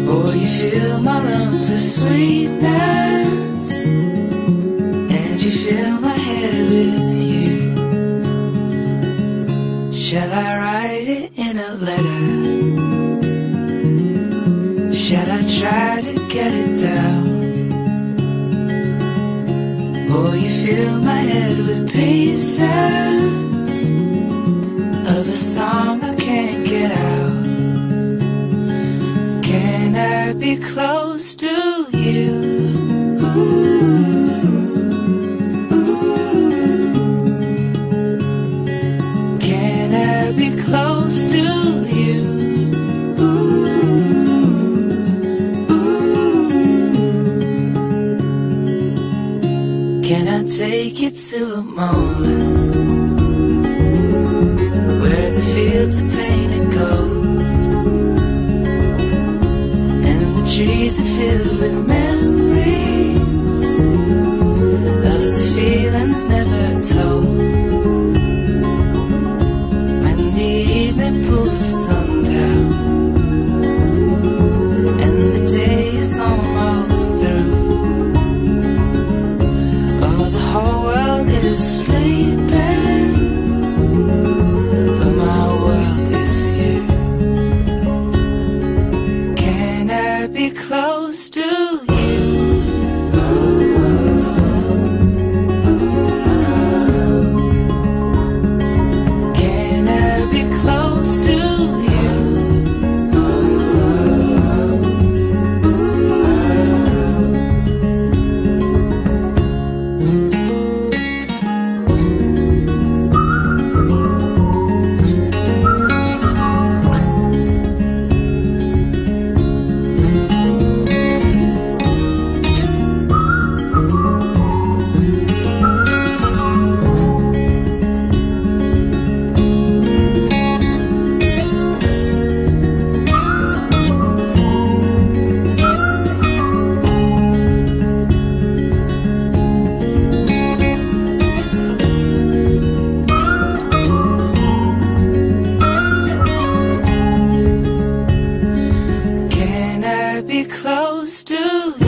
Oh, you fill my lungs with sweetness, and you fill my head with you. Shall I write it in a letter? Shall I try to get it down? Oh, you fill my head with pieces of a song I can't get out. Can I be close to you? Ooh, ooh. Can I be close to you? Ooh, ooh. Can I take you to a moment where the fields are painted gold and the trees are filled with memories of the feelings never told? When the evening pulls the sun down and the day is almost through, oh, the whole world is sleeping, but my world is you. Can I be close to you? Can I be close to you? Can I be close to you?